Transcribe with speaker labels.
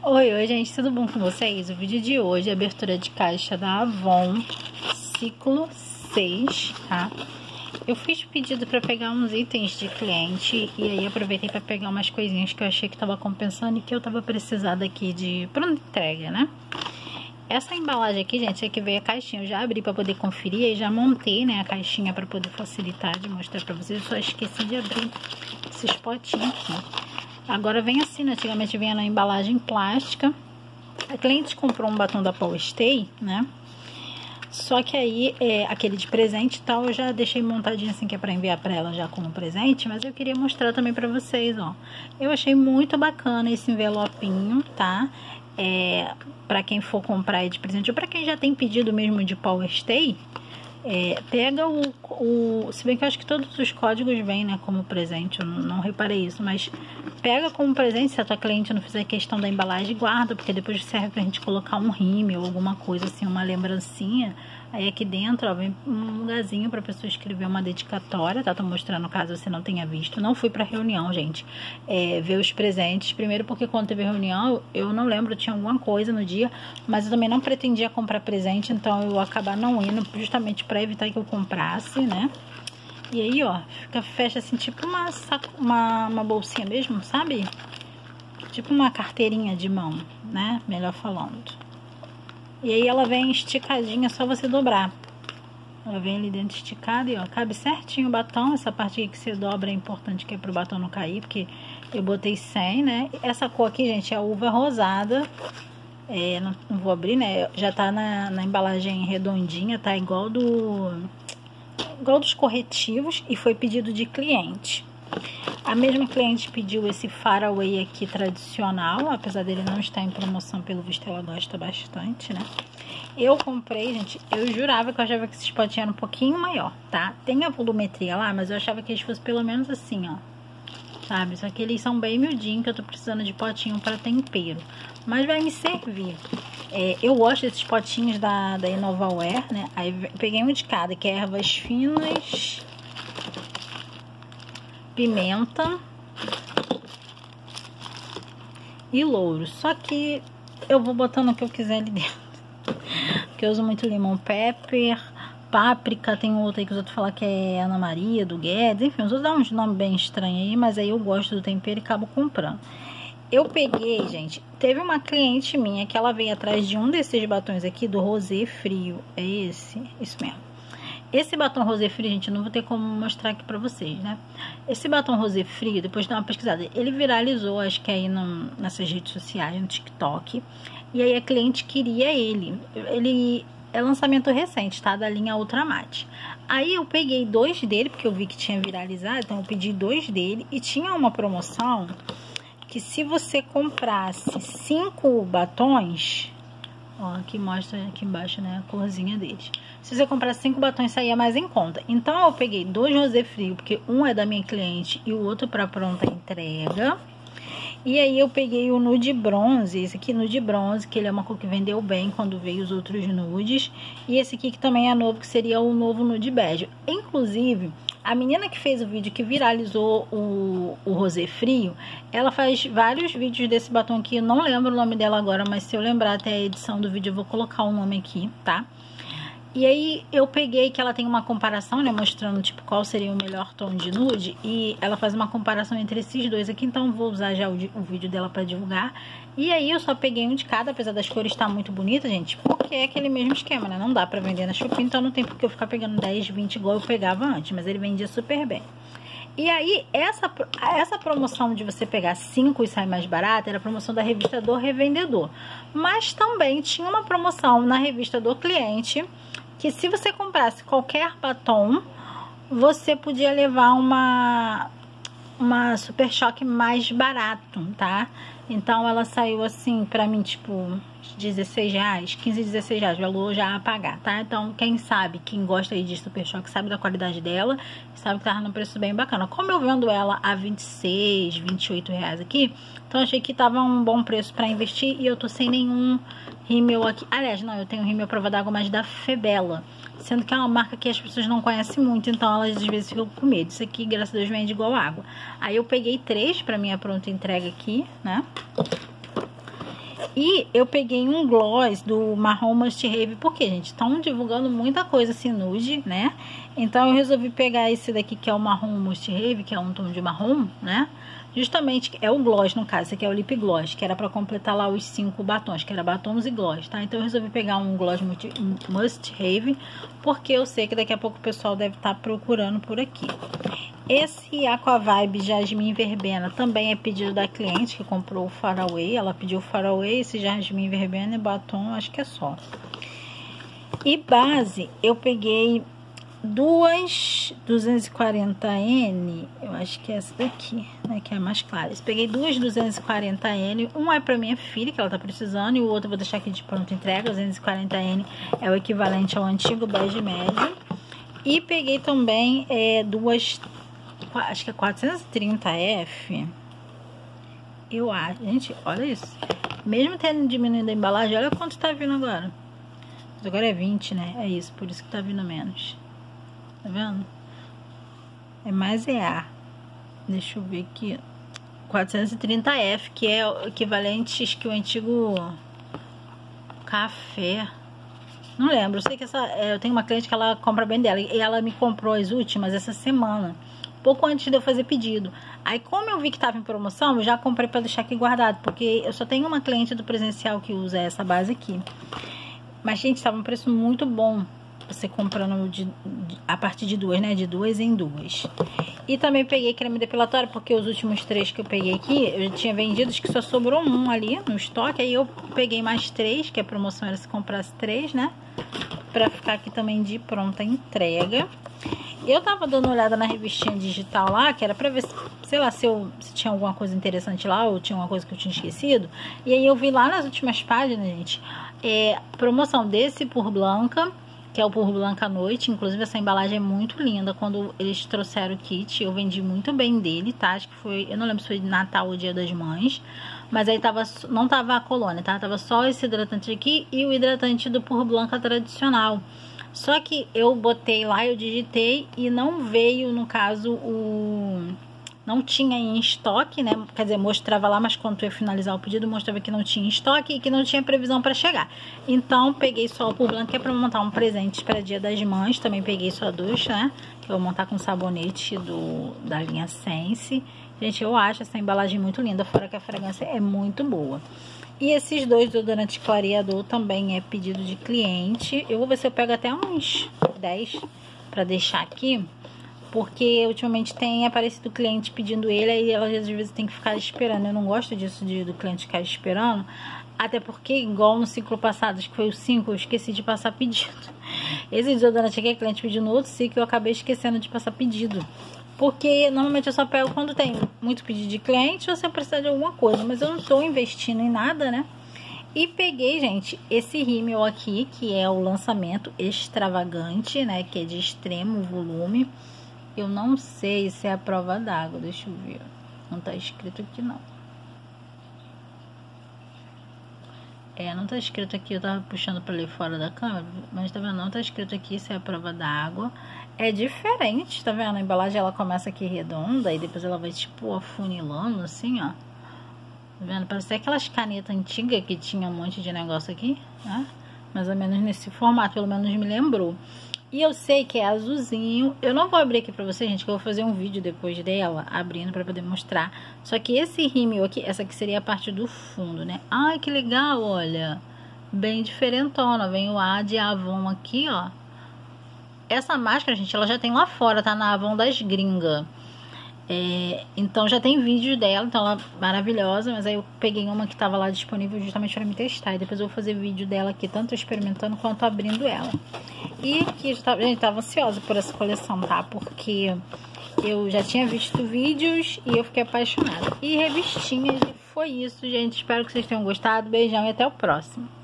Speaker 1: Oi, gente, tudo bom com vocês? O vídeo de hoje é abertura de caixa da Avon, ciclo 6, tá? Eu fiz pedido para pegar uns itens de cliente e aí aproveitei para pegar umas coisinhas que eu achei que tava compensando e que eu tava precisando aqui de pronta entrega, né? Essa embalagem aqui, gente, é que veio a caixinha. Eu já abri para poder conferir e já montei, né, a caixinha para poder facilitar de mostrar para vocês. Eu só esqueci de abrir esses potinhos aqui. Agora vem assim, né? Antigamente vinha na embalagem plástica. A cliente comprou um batom da Power Stay, né? Só que aí, aquele de presente e tal, eu já deixei montadinho assim, que é pra enviar pra ela já como presente. Mas eu queria mostrar também pra vocês, ó. Eu achei muito bacana esse envelopinho, tá? Pra quem for comprar aí de presente, ou pra quem já tem pedido mesmo de Power Stay, pega se bem que eu acho que todos os códigos vêm, né, como presente, eu não reparei isso, mas pega como presente, se a tua cliente não fizer questão da embalagem, guarda, porque depois serve pra gente colocar um rímel ou alguma coisa assim, uma lembrancinha. Aí aqui dentro, ó, vem um lugarzinho pra pessoa escrever uma dedicatória, tá? Tô mostrando caso você não tenha visto. Não fui pra reunião, gente, ver os presentes. Primeiro porque quando teve reunião, eu não lembro, tinha alguma coisa no dia, mas eu também não pretendia comprar presente, então eu vou acabar não indo, justamente pra evitar que eu comprasse, né? E aí, ó, fecha assim, tipo uma bolsinha mesmo, sabe? Tipo uma carteirinha de mão, né? Melhor falando. E aí ela vem esticadinha, só você dobrar. Ela vem ali dentro esticada e ó, cabe certinho o batom. Essa parte aqui que você dobra é importante, que é pro batom não cair, porque eu botei 100, né? Essa cor aqui, gente, é a uva rosada. Não vou abrir, né? Já tá na embalagem redondinha, tá igual dos corretivos e foi pedido de cliente. A mesma cliente pediu esse Faraway aqui tradicional, apesar dele não estar em promoção, pelo visto ela gosta bastante, né? Eu comprei, gente, eu jurava que eu achava que esses potinhos eram um pouquinho maior, tá? Tem a volumetria lá, mas eu achava que eles fossem pelo menos assim, ó. Sabe? Só que eles são bem miudinhos, que eu tô precisando de potinho para tempero. Mas vai me servir. Eu gosto desses potinhos da Inovaware, né? Aí peguei um de cada, que é ervas finas, pimenta e louro. Só que eu vou botando o que eu quiser ali dentro. Porque eu uso muito limão pepper, páprica, tem outro aí que os outros falam que é Ana Maria, do Guedes. Enfim, os outros dão uns nomes bem estranhos aí, mas aí eu gosto do tempero e acabo comprando. Eu peguei, gente, teve uma cliente minha que ela veio atrás de um desses batons aqui, do Rosé Frio. É esse? Isso mesmo. Esse batom Rosé Frio, gente, eu não vou ter como mostrar aqui pra vocês, né? Esse batom Rosé Frio, depois de dar uma pesquisada, ele viralizou, acho que aí nessas redes sociais, no TikTok. E aí a cliente queria ele. Ele é lançamento recente, tá? Da linha Ultramate. Aí eu peguei 2 dele, porque eu vi que tinha viralizado, então eu pedi 2 dele. E tinha uma promoção que se você comprasse 5 batons... Ó, aqui mostra aqui embaixo, né, a corzinha deles. Se você comprar 5 batons, saía mais em conta. Então, eu peguei 2 rosé frio, porque um é da minha cliente e o outro para pronta entrega. E aí, eu peguei o nude bronze, esse aqui nude bronze, que ele é uma cor que vendeu bem quando veio os outros nudes. E esse aqui que também é novo, que seria o novo nude bege. Inclusive, a menina que fez o vídeo que viralizou o rosé frio, ela faz vários vídeos desse batom aqui. Eu não lembro o nome dela agora, mas se eu lembrar até a edição do vídeo, eu vou colocar o nome aqui, tá? E aí, eu peguei que ela tem uma comparação, né, mostrando, tipo, qual seria o melhor tom de nude. E ela faz uma comparação entre esses dois aqui, então eu vou usar já o vídeo dela pra divulgar. E aí, eu só peguei um de cada, apesar das cores estar muito bonitas, gente, porque é aquele mesmo esquema, né? Não dá pra vender na Shopee, então não tem porque eu ficar pegando 10, 20 igual eu pegava antes, mas ele vendia super bem. E aí, essa promoção de você pegar 5 e sair mais barato, era a promoção da revista do revendedor. Mas também tinha uma promoção na revista do cliente, que se você comprasse qualquer batom, você podia levar uma Super Choque mais barato, tá? Então, ela saiu assim, pra mim, tipo, R$16, 15, R$16, valor já a pagar, tá? Então, quem sabe, quem gosta aí de Super Choque, sabe da qualidade dela, sabe que tava num preço bem bacana. Como eu vendo ela a R$26, R$28 aqui, então achei que tava um bom preço pra investir e eu tô sem nenhum rímel aqui. Aliás, não, eu tenho rímel prova d'água, mas da Febela, sendo que é uma marca que as pessoas não conhecem muito, então elas às vezes ficam com medo. Isso aqui, graças a Deus, vende igual água. Aí eu peguei 3 pra minha pronta entrega aqui, né? E eu peguei um gloss do Marrom Must Have, porque, gente, estão divulgando muita coisa assim nude, né? Então eu resolvi pegar esse daqui, que é o Marrom Must Have, que é um tom de marrom, né? Justamente, é o gloss, no caso, esse aqui é o lip gloss, que era pra completar lá os 5 batons, que era batons e gloss, tá? Então eu resolvi pegar um gloss Must Have, porque eu sei que daqui a pouco o pessoal deve estar procurando por aqui. Esse Aqua Vibe Jasmim Verbena também é pedido da cliente que comprou o Faraway. Ela pediu o Faraway, esse Jasmim Verbena e batom, acho que é só. E base, eu peguei duas 240N, eu acho que é essa daqui, né, que é a mais clara. Eu peguei duas 240N, uma é pra minha filha, que ela tá precisando, e o outro eu vou deixar aqui de pronta entrega. 240N é o equivalente ao antigo bege médio. E peguei também duas, acho que é 430F. Eu acho, gente, olha isso. Mesmo tendo diminuído a embalagem, olha quanto tá vindo agora. Mas agora é 20, né? É isso, por isso que tá vindo menos. Tá vendo? É mais EA. Deixa eu ver aqui. 430F, que é o equivalente, acho que o antigo café. Não lembro, eu sei que eu tenho uma cliente que ela compra bem dela. E ela me comprou as últimas essa semana, pouco antes de eu fazer pedido. Aí, como eu vi que tava em promoção, eu já comprei pra deixar aqui guardado. Porque eu só tenho uma cliente do presencial que usa essa base aqui. Mas, gente, tava um preço muito bom. Você comprando a partir de duas, né? De duas em duas. E também peguei creme depilatório, porque os últimos 3 que eu peguei aqui, eu já tinha vendido, acho que só sobrou um ali no estoque. Aí eu peguei mais 3, que a promoção era se comprasse 3, né? Pra ficar aqui também de pronta entrega. Eu tava dando uma olhada na revistinha digital lá, que era pra ver, sei lá, se tinha alguma coisa interessante lá, ou tinha uma coisa que eu tinha esquecido. E aí eu vi lá nas últimas páginas, gente, promoção desse Pur Blanca, que é o Pur Blanca à noite. Inclusive essa embalagem é muito linda. Quando eles trouxeram o kit, eu vendi muito bem dele, tá? Acho que foi, eu não lembro se foi Natal ou Dia das Mães, mas aí não tava a colônia, tá? Tava só esse hidratante aqui e o hidratante do Pur Blanca tradicional. Só que eu botei lá, eu digitei e não veio, no caso, não tinha em estoque, né? Quer dizer, mostrava lá, mas quando eu ia finalizar o pedido, mostrava que não tinha em estoque e que não tinha previsão para chegar. Então, peguei só o Pur Blanca, que é para montar um presente para Dia das Mães. Também peguei só dois, né? Que eu vou montar com sabonete da linha Sense. Gente, eu acho essa embalagem muito linda, fora que a fragrância é muito boa. E esses dois deodorantes clareador também é pedido de cliente. Eu vou ver se eu pego até uns 10 para deixar aqui. Porque ultimamente tem aparecido cliente pedindo ele, aí ela às vezes tem que ficar esperando. Eu não gosto disso do cliente ficar esperando. Até porque, igual no ciclo passado, acho que foi o 5, eu esqueci de passar pedido. Esse desodorante aqui, a cliente pediu no outro ciclo, eu acabei esquecendo de passar pedido. Porque normalmente eu só pego quando tem muito pedido de cliente ou se eu precisar de alguma coisa. Mas eu não tô investindo em nada, né? E peguei, gente, esse rímel aqui, que é o lançamento extravagante, né? Que é de extremo volume. Eu não sei se é a prova d'água, deixa eu ver. Não tá escrito aqui, não. Não tá escrito aqui, eu tava puxando pra ler fora da câmera, mas tá vendo? Não tá escrito aqui se é a prova d'água. É diferente, tá vendo? A embalagem, ela começa aqui redonda e depois ela vai, tipo, afunilando, assim, ó. Tá vendo? Parece aquelas canetas antigas que tinha um monte de negócio aqui, né? Mais ou menos nesse formato, pelo menos me lembrou. E eu sei que é azulzinho. Eu não vou abrir aqui pra vocês, gente, que eu vou fazer um vídeo depois dela, abrindo pra poder mostrar. Só que esse rímel aqui, essa aqui seria a parte do fundo, né? Ai, que legal, olha. Bem diferentona. Vem o A de Avon aqui, ó. Essa máscara, gente, ela já tem lá fora, tá? Na Avon das Gringas. Então já tem vídeo dela, então ela é maravilhosa. Mas aí eu peguei uma que tava lá disponível justamente pra me testar. E depois eu vou fazer vídeo dela aqui, tanto experimentando quanto abrindo ela. E aqui, gente, tava ansiosa por essa coleção, tá? Porque eu já tinha visto vídeos e eu fiquei apaixonada. E revistinhas, e foi isso, gente. Espero que vocês tenham gostado. Beijão e até o próximo.